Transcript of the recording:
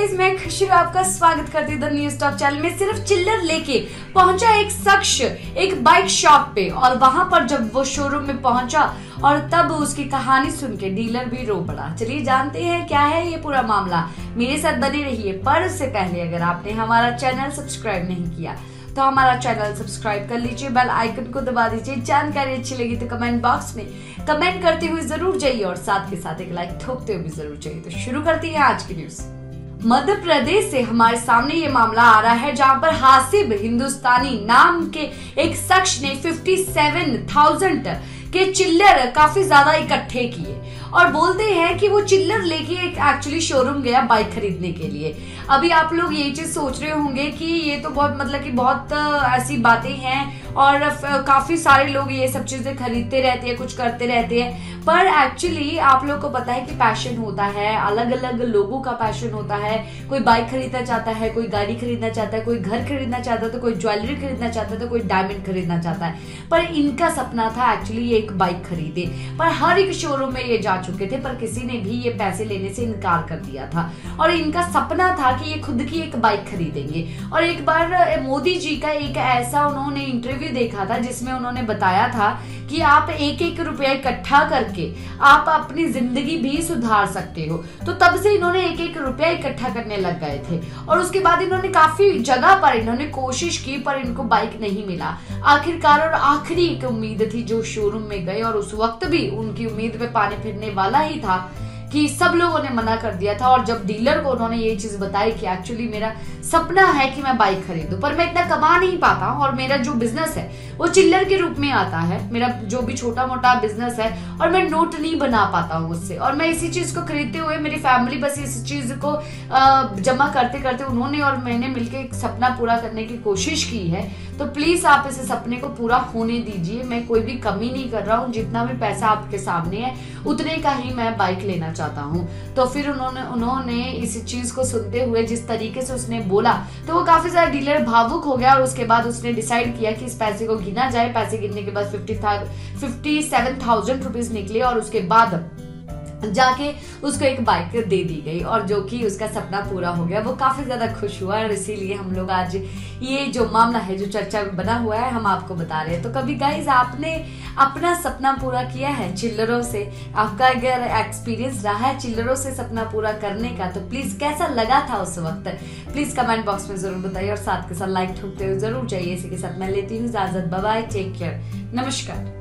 Guys, मैं खुशी आपका स्वागत करती हूँ द न्यूज टॉप चैनल में। सिर्फ चिल्लर लेके पहुंचा एक शख्स एक बाइक शॉप पे, और वहां पर जब वो शोरूम में पहुंचा और तब उसकी कहानी सुन के डीलर भी रो पड़ा। चलिए जानते हैं क्या है ये पूरा मामला, मेरे साथ बने रहिए। पर उससे पहले अगर आपने हमारा चैनल सब्सक्राइब नहीं किया तो हमारा चैनल सब्सक्राइब कर लीजिए, बेल आइकन को दबा दीजिए। जानकारी अच्छी लगी तो कमेंट बॉक्स में कमेंट करते हुए जरूर जाइए और साथ के साथ एक लाइक ठोकते हुए भी जरूर जाइए। तो शुरू करते हैं आज की न्यूज। मध्य प्रदेश से हमारे सामने ये मामला आ रहा है जहां पर हासिब हिंदुस्तानी नाम के एक शख्स ने 57,000 के चिल्लर काफी ज्यादा इकट्ठे किए और बोलते हैं कि वो चिल्लर लेके एक एक्चुअली शोरूम गया बाइक खरीदने के लिए। अभी आप लोग ये चीज सोच रहे होंगे कि ये तो बहुत मतलब कि बहुत ऐसी बातें हैं और काफी सारे लोग ये सब चीजें खरीदते रहते हैं, कुछ करते रहते हैं, पर एक्चुअली आप लोग को पता है कि पैशन होता है, अलग अलग लोगों का पैशन होता है। कोई बाइक खरीदना चाहता है, कोई गाड़ी खरीदना चाहता है, कोई घर खरीदना चाहता है, तो कोई ज्वेलरी खरीदना चाहता है, तो कोई डायमंड खरीदना चाहता है। पर इनका सपना था एक्चुअली ये एक बाइक खरीदे, पर हर एक शोरूम में ये जा चुके थे पर किसी ने भी ये पैसे लेने से इनकार कर दिया था। और इनका सपना था कि ये खुद की एक बाइक खरीदेंगे। और एक बार मोदी जी का एक ऐसा उन्होंने इंटरव्यू देखा था जिसमें उन्होंने बताया था कि आप एक एक रुपया इकट्ठा करके आप अपनी जिंदगी भी सुधार सकते हो। तो तब से इन्होंने एक एक रुपया इकट्ठा करने लग गए थे और उसके बाद इन्होंने काफी जगह पर इन्होंने कोशिश की पर इनको बाइक नहीं मिला आखिरकार। और आखिरी एक उम्मीद थी जो शोरूम में गए और उस वक्त भी उनकी उम्मीद पे पानी फिरने वाला ही था कि सब लोगों ने मना कर दिया था। और जब डीलर को उन्होंने ये चीज बताई कि एक्चुअली मेरा सपना है कि मैं बाइक खरीदूं पर मैं इतना कमा नहीं पाता हूं और मेरा जो बिजनेस है वो चिल्लर के रूप में आता है, मेरा जो भी छोटा मोटा बिजनेस है, और मैं नोट नहीं बना पाता हूं उससे, और मैं इसी चीज को खरीदते हुए मेरी फैमिली बस इस चीज को जमा करते करते उन्होंने और मैंने मिलकर एक सपना पूरा करने की कोशिश की है। तो प्लीज आप इस सपने को पूरा होने दीजिए। मैं कोई भी कमी नहीं कर रहा हूँ, जितना भी पैसा आपके सामने है उतने का ही मैं बाइक लेना चाहता हूँ। तो फिर उन्होंने इस चीज को सुनते हुए जिस तरीके से उसने बोला तो वो काफी ज्यादा डीलर भावुक हो गया और उसके बाद उसने डिसाइड किया कि इस पैसे को गिना जाए। पैसे गिनने के बाद 57,000 रुपीज निकले और उसके बाद जाके उसको एक बाइक दे दी गई और जो कि उसका सपना पूरा हो गया। वो काफी ज्यादा खुश हुआ और इसीलिए हम लोग आज ये जो मामला है, जो चर्चा बना हुआ है, हम आपको बता रहे हैं। तो कभी गाइस आपने अपना सपना पूरा किया है चिल्लरों से? आपका अगर एक्सपीरियंस रहा है चिल्लरों से सपना पूरा करने का तो प्लीज कैसा लगा था उस वक्त, प्लीज कमेंट बॉक्स में जरूर बताइए और साथ के साथ लाइक ठोकते हुए जरूर जाइए। इसी के साथ मैं लेती हूँ इजाजत। बाय बाय, टेक केयर, नमस्कार।